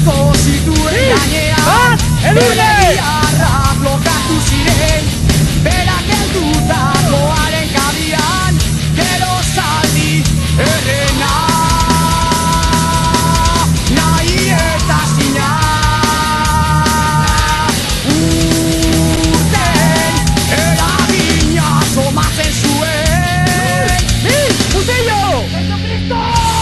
asko zituen gainean, elegiarrak lokatu ziren, berak heldutakoaren kabian, gero zaldi errena, nahi eta zina. Urten eragina somatzen zuen. ¡Fusillo! ¡Jesucristo!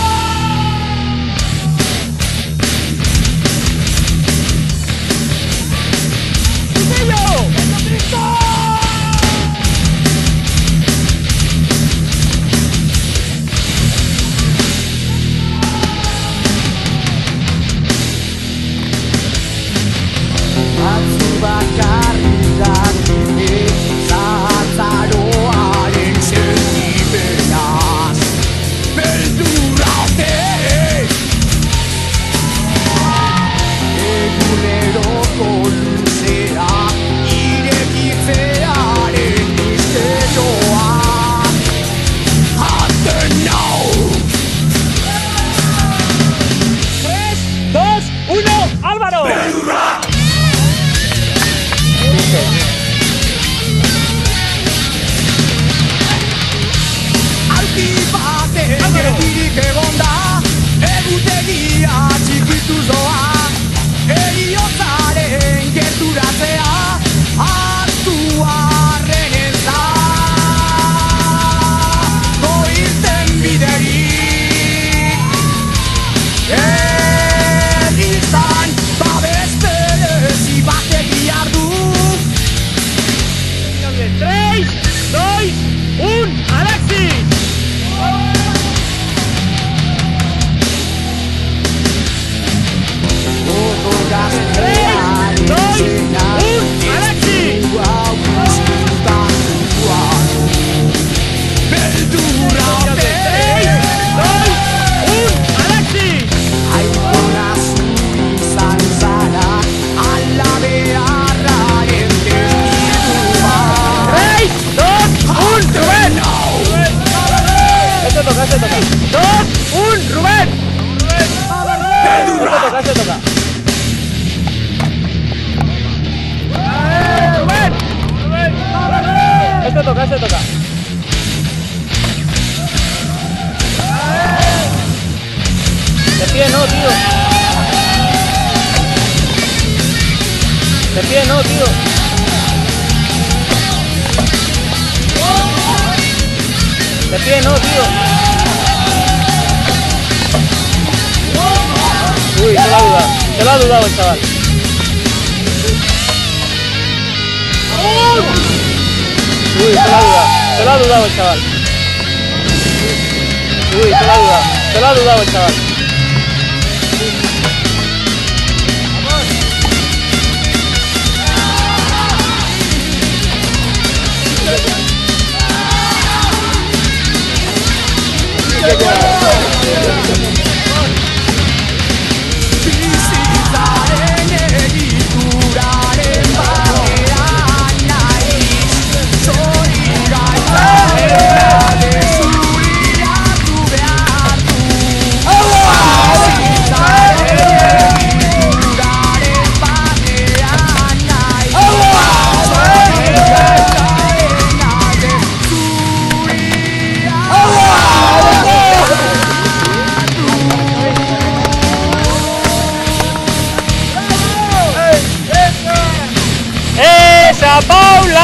Este toca. De pie no, tío. De pie no, tío. De pie no, tío. Uy, se lo ha dudado el chaval. Uy, se lo ha dudado el chaval. Uy, se lo ha dudado el chaval. Paula.